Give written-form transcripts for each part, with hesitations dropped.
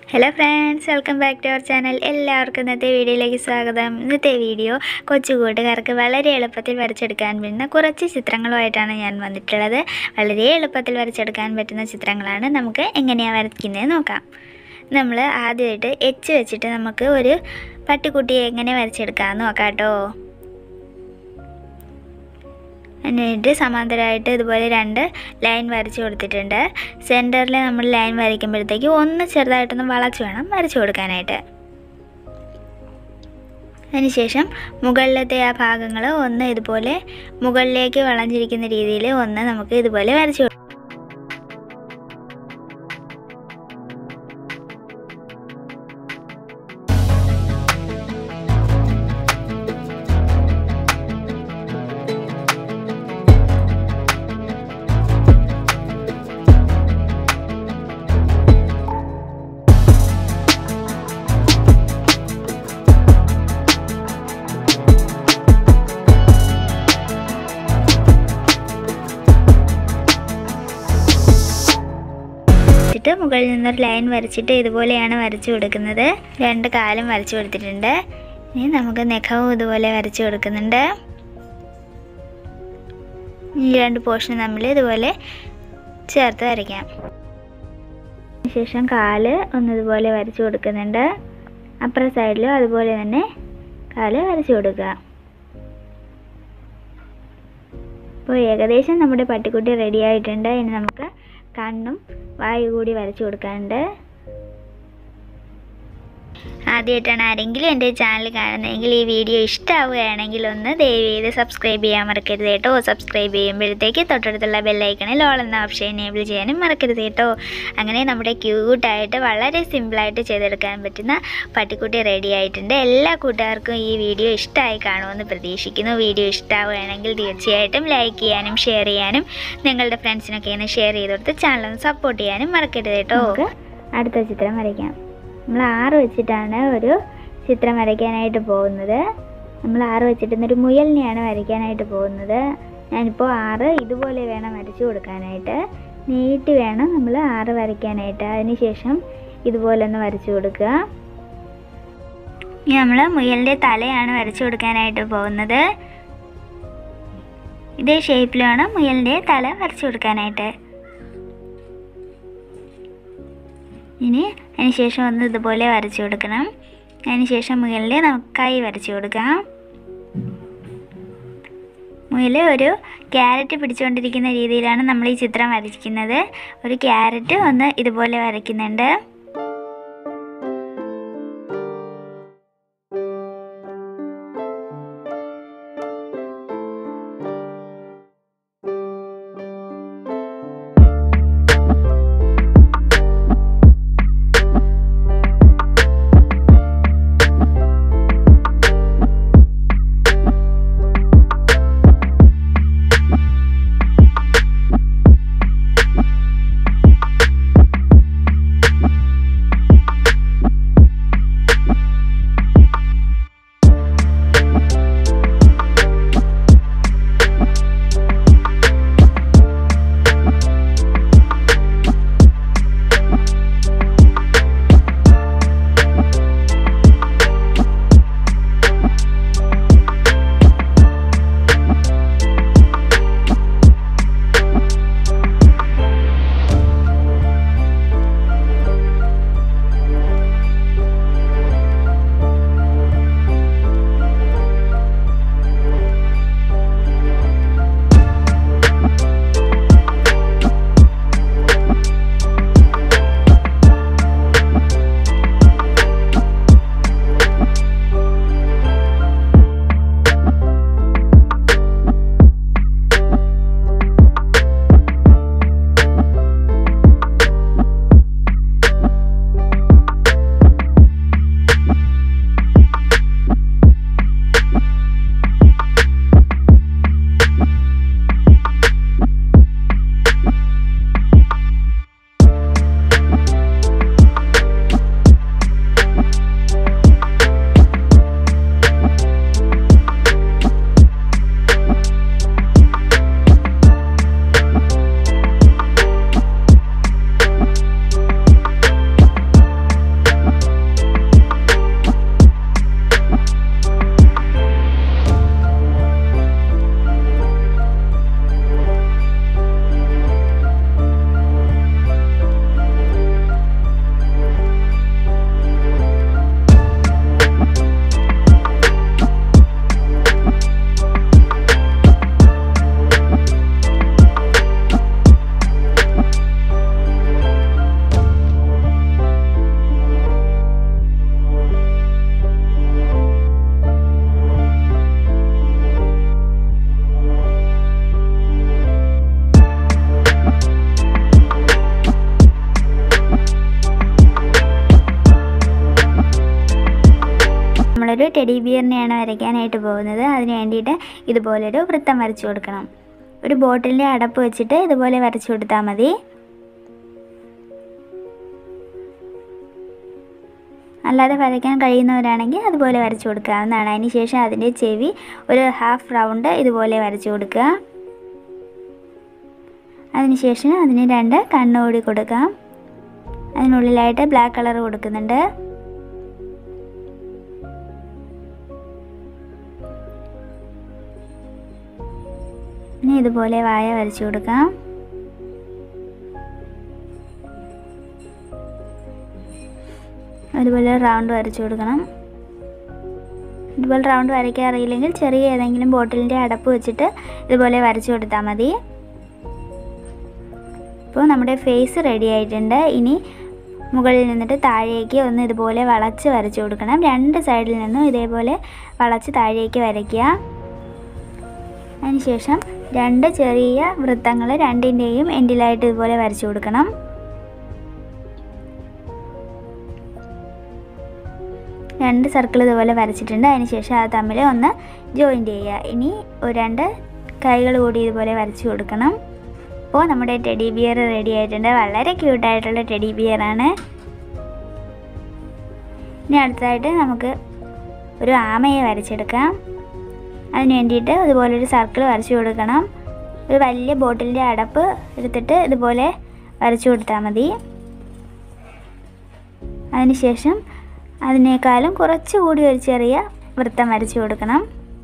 Hello friends, welcome back to our channel. എല്ലാവർക്കും ഇന്നത്തെ വീഡിയോയിലേക്ക് സ്വാഗതം. ഇന്നത്തെ വീഡിയോ കൊച്ചുകൂട്ടുകാർക്ക് വളരെ എളുപ്പത്തിൽ വരച്ചെടുക്കാൻ പറ്റുന്ന കുറച്ച് ചിത്രങ്ങളുമായിട്ടാണ് ഞാൻ വന്നിട്ടുള്ളത്. വളരെ എളുപ്പത്തിൽ വരച്ചെടുക്കാൻ പറ്റുന്ന ചിത്രങ്ങളാണ്. നമുക്ക് എങ്ങനെയാണ് വരയ്ക്കുന്നത് നോക്കാം. നമ്മൾ ആദ്യമായിട്ട് എച്ച് വെച്ചിട്ട് നമുക്ക് ഒരു പട്ടിക്കുട്ടിയെ എങ്ങനെ വരച്ചെടുക്കാമെന്ന് നോക്കാം കേട്ടോ. എന്നിട്ട് സമാന്തരമായിട്ട് ഇതുപോലെ രണ്ട് ലൈൻ വരച്ചു കൊടുത്തിട്ടുണ്ട്. സെൻറ്ററിൽ നമ്മൾ ലൈൻ വരയ്ക്കുമ്പോഴത്തേക്ക് ഒന്ന് ചെറുതായിട്ടൊന്ന് വളച്ച് വേണം വരച്ചു കൊടുക്കാനായിട്ട്. അതിനുശേഷം മുകളിലത്തെ ആ ഭാഗങ്ങൾ ഒന്ന് ഇതുപോലെ മുകളിലേക്ക് വളഞ്ഞിരിക്കുന്ന രീതിയിൽ ഒന്ന് നമുക്ക് ഇതുപോലെ വരച്ചു കൊടുക്കാം. മുകളിൽ നിന്നൊരു ലൈൻ വരച്ചിട്ട് ഇതുപോലെയാണ് വരച്ചു കൊടുക്കുന്നത്. രണ്ട് കാലും വരച്ചു കൊടുത്തിട്ടുണ്ട്. ഇനി നമുക്ക് നെഖവും ഇതുപോലെ വരച്ചു കൊടുക്കുന്നുണ്ട്. ഈ രണ്ട് പോർഷൻ നമ്മൾ ഇതുപോലെ ചേർത്ത് വരയ്ക്കാം. ശേഷം കാല് ഒന്നിതുപോലെ വരച്ചു കൊടുക്കുന്നുണ്ട്. അപ്പുറ സൈഡിലും അതുപോലെ തന്നെ കാല് വരച്ചു കൊടുക്കുക. അപ്പോൾ ഏകദേശം നമ്മുടെ പട്ടിക്കുട്ടി റെഡി ആയിട്ടുണ്ട്. ഇനി നമുക്ക് കണ്ണും വായു കൂടി വരച്ചു കൊടുക്കാനുണ്ട്. ആദ്യമായിട്ടാണ് ആരെങ്കിലും എൻ്റെ ചാനൽ കാണുന്നതെങ്കിൽ ഈ വീഡിയോ ഇഷ്ടമാവുകയാണെങ്കിൽ ഒന്ന് ദയവേത് സബ്സ്ക്രൈബ് ചെയ്യാൻ മറക്കരുത് കേട്ടോ. സബ്സ്ക്രൈബ് ചെയ്യുമ്പോഴത്തേക്ക് തൊട്ടടുത്തുള്ള ബെല്ലൈക്കണിൽ ഓൾ എന്ന ഓപ്ഷൻ എനേബിൾ ചെയ്യാനും മറക്കരുത് കേട്ടോ. അങ്ങനെ നമ്മുടെ ക്യൂട്ടായിട്ട് വളരെ സിമ്പിളായിട്ട് ചെയ്തെടുക്കാൻ പറ്റുന്ന പട്ടിക്കുട്ടി റെഡി ആയിട്ടുണ്ട്. എല്ലാ കൂട്ടുകാർക്കും ഈ വീഡിയോ ഇഷ്ടമായി കാണുമെന്ന് പ്രതീക്ഷിക്കുന്നു. വീഡിയോ ഇഷ്ടമാവുകയാണെങ്കിൽ തീർച്ചയായിട്ടും ലൈക്ക് ചെയ്യാനും ഷെയർ ചെയ്യാനും നിങ്ങളുടെ ഫ്രണ്ട്സിനൊക്കെ ഒന്ന് ഷെയർ ചെയ്ത് കൊടുത്ത് ചാനലൊന്ന് സപ്പോർട്ട് ചെയ്യാനും മറക്കരുത് കേട്ടോ. നമുക്ക് അടുത്ത ചിത്രം വരയ്ക്കാം. നമ്മൾ 6 വെച്ചിട്ടാണ് ഒരു ചിത്രം വരയ്ക്കാനായിട്ട് പോകുന്നത്. നമ്മൾ 6 വെച്ചിട്ട് ഒരു മുയലിനെയാണ് വരയ്ക്കാനായിട്ട് പോകുന്നത്. ഞാനിപ്പോൾ 6 ഇതുപോലെ വേണം വരച്ചു കൊടുക്കാനായിട്ട്. നീട്ടി വേണം നമ്മൾ 6 വരയ്ക്കാനായിട്ട്. അതിനുശേഷം ഇതുപോലെ ഒന്ന് വരച്ചു കൊടുക്കുക. ഇനി നമ്മൾ മുയലിൻ്റെ തലയാണ് വരച്ചു കൊടുക്കാനായിട്ട് പോകുന്നത്. ഇതേ ഷേപ്പിലാണ് മുയലിൻ്റെ തല വരച്ചു കൊടുക്കാനായിട്ട്. ഇനി അതിനുശേഷം ഒന്ന് ഇതുപോലെ വരച്ചു കൊടുക്കണം. അതിനുശേഷം മുയലിൻ്റെ നമുക്ക് കൈ വരച്ചു കൊടുക്കാം. മുയൽ ഒരു ക്യാരറ്റ് പിടിച്ചുകൊണ്ടിരിക്കുന്ന രീതിയിലാണ് നമ്മൾ ഈ ചിത്രം വരയ്ക്കുന്നത്. ഒരു ക്യാരറ്റ് ഒന്ന് ഇതുപോലെ വരയ്ക്കുന്നുണ്ട്. നമ്മളൊരു ടെഡി ബിയറിനെയാണ് വരയ്ക്കാനായിട്ട് പോകുന്നത്. അതിന് വേണ്ടിയിട്ട് ഇതുപോലൊരു വൃത്തം വരച്ചു കൊടുക്കണം. ഒരു ബോട്ടിലിൻ്റെ അടപ്പ് വെച്ചിട്ട് ഇതുപോലെ വരച്ചു കൊടുത്താൽ മതി. അല്ലാതെ വരയ്ക്കാൻ കഴിയുന്നവരാണെങ്കിൽ അതുപോലെ വരച്ചു കൊടുക്കാവുന്നതാണ്. അതിന് ശേഷം അതിൻ്റെ ചെവി ഒരു ഹാഫ് റൗണ്ട് ഇതുപോലെ വരച്ചു കൊടുക്കുക. അതിനുശേഷം അതിന് 2 കണ്ണുകൂടി കൊടുക്കാം. അതിനുള്ളിലായിട്ട് ബ്ലാക്ക് കളർ കൊടുക്കുന്നുണ്ട്. ഇനി ഇതുപോലെ വായ വരച്ചു കൊടുക്കാം. അതുപോലെ റൗണ്ട് വരച്ചു കൊടുക്കണം. ഇതുപോലെ റൗണ്ട് വരയ്ക്കാൻ അറിയില്ലെങ്കിൽ ചെറിയ ഏതെങ്കിലും ബോട്ടിലിൻ്റെ അടപ്പ് വെച്ചിട്ട് ഇതുപോലെ വരച്ചു കൊടുത്താൽ മതി. ഇപ്പോൾ നമ്മുടെ ഫേസ് റെഡി ആയിട്ടുണ്ട്. ഇനി മുകളിൽ നിന്നിട്ട് താഴേക്ക് ഒന്ന് ഇതുപോലെ വളച്ച് വരച്ചു കൊടുക്കണം. 2 സൈഡിൽ നിന്നും ഇതേപോലെ വളച്ച് താഴേക്ക് വരയ്ക്കുക. അതിനുശേഷം 2 ചെറിയ വൃത്തങ്ങൾ 2ൻ്റെയും എൻഡിലായിട്ട് ഇതുപോലെ വരച്ചു കൊടുക്കണം. രണ്ട് സർക്കിൾ ഇതുപോലെ വരച്ചിട്ടുണ്ട്. അതിനുശേഷം അത് തമ്മിൽ ഒന്ന് ജോയിൻ്റ് ചെയ്യുക. ഇനി 2 കൈകൾ കൂടി ഇതുപോലെ വരച്ചു കൊടുക്കണം. അപ്പോൾ നമ്മുടെ ടെഡി ബിയർ റെഡി ആയിട്ടുണ്ട്. വളരെ ക്യൂട്ടായിട്ടുള്ള ടെഡി ബിയറാണ്. ഇനി അടുത്തതായിട്ട് നമുക്ക് ഒരു ആമയെ വരച്ചെടുക്കാം. അതിന് വേണ്ടിയിട്ട് ഇതുപോലൊരു സർക്കിൾ വരച്ചു കൊടുക്കണം. ഒരു വലിയ ബോട്ടിലിൻ്റെ അടപ്പ് എടുത്തിട്ട് ഇതുപോലെ വരച്ചു കൊടുത്താൽ മതി. അതിനുശേഷം അതിനേക്കാളും കുറച്ചുകൂടി ഒരു ചെറിയ വൃത്തം വരച്ചു കൊടുക്കണം.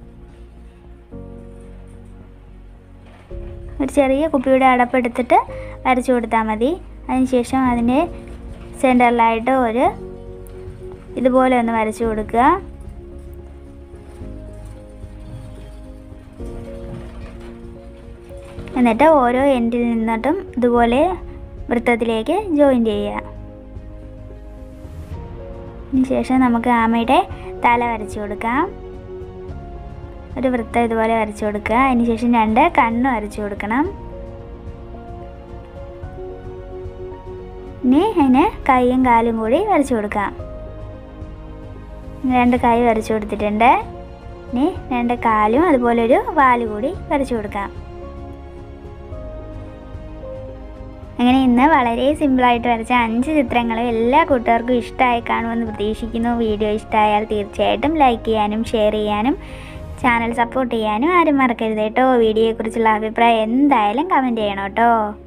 ഒരു ചെറിയ കുപ്പിയുടെ അടപ്പെടുത്തിട്ട് വരച്ചു കൊടുത്താൽ മതി. അതിനുശേഷം അതിൻ്റെ സെൻറ്ററിലായിട്ട് ഒരു ഇതുപോലെ ഒന്ന് വരച്ചു കൊടുക്കുക. എന്നിട്ട് ഓരോ എൻഡിൽ നിന്നിട്ടും ഇതുപോലെ വൃത്തത്തിലേക്ക് ജോയിൻ ചെയ്യുക. അതിനുശേഷം നമുക്ക് ആമയുടെ തല വരച്ചു കൊടുക്കാം. ഒരു വൃത്തം ഇതുപോലെ വരച്ചു കൊടുക്കുക. അതിനുശേഷം 2 കണ്ണ് വരച്ചു കൊടുക്കണം. ഇനി അതിന് കൈയും കാലും കൂടി വരച്ചു കൊടുക്കാം. 2 കൈ വരച്ചു കൊടുത്തിട്ടുണ്ട്. ഇനി 2 കാലും അതുപോലെ ഒരു വാല് കൂടി വരച്ചു കൊടുക്കാം. അങ്ങനെ ഇന്ന് വളരെ സിമ്പിളായിട്ട് വരച്ച 5 ചിത്രങ്ങളും എല്ലാ കൂട്ടുകാർക്കും ഇഷ്ടമായി കാണുമെന്ന് പ്രതീക്ഷിക്കുന്നു. വീഡിയോ ഇഷ്ടമായാൽ തീർച്ചയായിട്ടും ലൈക്ക് ചെയ്യാനും ഷെയർ ചെയ്യാനും ചാനൽ സപ്പോർട്ട് ചെയ്യാനും ആരും മറക്കരുത് കേട്ടോ. വീഡിയോയെക്കുറിച്ചുള്ള അഭിപ്രായം എന്തായാലും കമൻറ്റ് ചെയ്യണം കേട്ടോ.